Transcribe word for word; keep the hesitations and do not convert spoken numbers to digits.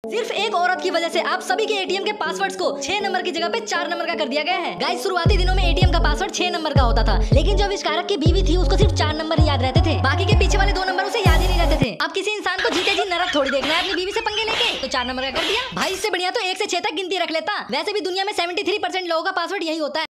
सिर्फ एक औरत की वजह से आप सभी के एटीएम के पासवर्ड्स को छह नंबर की जगह पे चार नंबर का कर दिया गया है। गाइस, शुरुआती दिनों में एटीएम का पासवर्ड छह नंबर का होता था, लेकिन जो आविष्कारक की बीवी थी उसको सिर्फ चार नंबर ही याद रहते थे, बाकी के पीछे वाले दो नंबर उसे याद ही नहीं रहते थे। अब किसी इंसान को जीते जी नरक थोड़ी देखना है अपनी बीवी से पंगे लेके, तो चार नंबर का कर दिया। भाई, इससे बढ़िया तो एक से छह तक गिनती रख लेता। वैसे भी दुनिया में सेवेंटी थ्री परसेंट लोगों का पासवर्ड यही होता है।